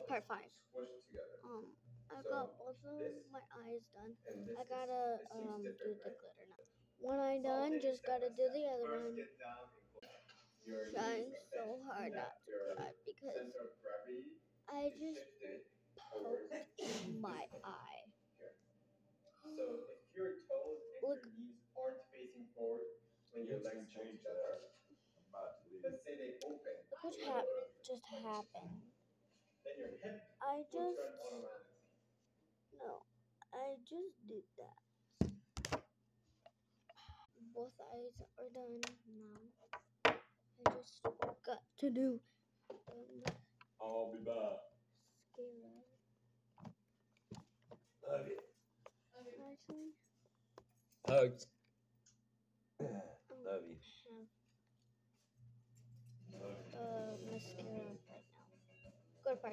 part 5. I got both of my eyes done. I gotta do the glitter now. When I'm done, just gotta do the other one. Trying so hard not to cry because I just poked my eye. So if your toes and your knees aren't facing forward when your legs come together, let's say they open. Look what just happened. Then your hip I will just turn automatically. no, I just did that. Both eyes are done now. I just got to do I'll be back. mascara. Love you. Actually. Hugs.